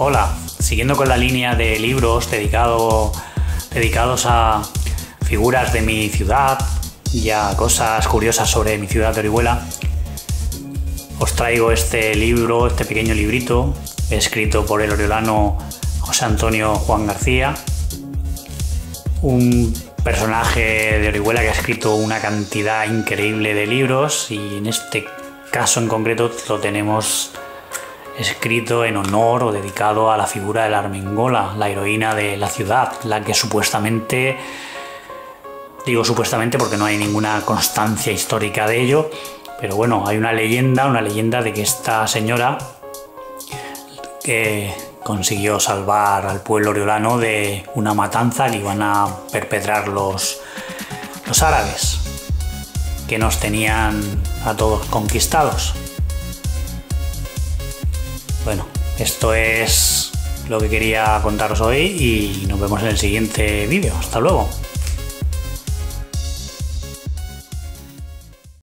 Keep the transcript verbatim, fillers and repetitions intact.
Hola, siguiendo con la línea de libros dedicado, dedicados a figuras de mi ciudad y a cosas curiosas sobre mi ciudad de Orihuela, os traigo este libro, este pequeño librito, escrito por el oriolano José Antonio Juan García, un personaje de Orihuela que ha escrito una cantidad increíble de libros, y en este caso en concreto lo tenemos escrito en honor o dedicado a la figura de la Armengola, la heroína de la ciudad, la que supuestamente, digo supuestamente porque no hay ninguna constancia histórica de ello, pero bueno, hay una leyenda, una leyenda de que esta señora que consiguió salvar al pueblo oriolano de una matanza que iban a perpetrar los, los árabes, que nos tenían a todos conquistados. Bueno, esto es lo que quería contaros hoy y nos vemos en el siguiente vídeo. Hasta luego.